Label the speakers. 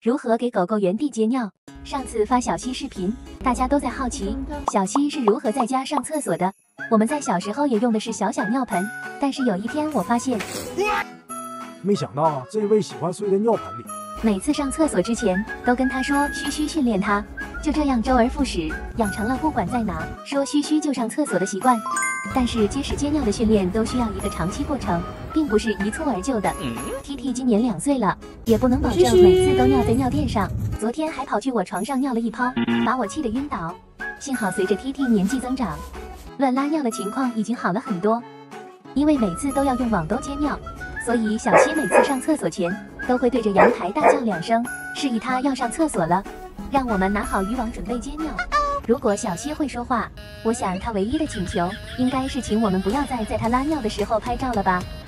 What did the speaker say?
Speaker 1: 如何给狗狗原地接尿。上次发小溪视频，大家都在好奇小溪是如何在家上厕所的。我们在小时候也用的是小尿盆，但是有一天我发现，
Speaker 2: 没想到这位喜欢睡在尿盆里。
Speaker 1: 每次上厕所之前都跟他说嘘嘘训练他，就这样周而复始，养成了不管在哪说嘘嘘就上厕所的习惯。但是接屎接尿的训练都需要一个长期过程，并不是一蹴而就的。TT 今年2岁了，也不能保证每次都尿在尿垫上。昨天还跑去我床上尿了一泡，把我气得晕倒。幸好随着 TT 年纪增长，乱拉尿的情况已经好了很多。因为每次都要用网兜接尿，所以小溪每次上厕所前都会对着阳台大叫2声，示意他要上厕所了，让我们拿好渔网准备接尿。如果小溪会说话，我想他唯一的请求应该是请我们不要再在他拉尿的时候拍照了吧。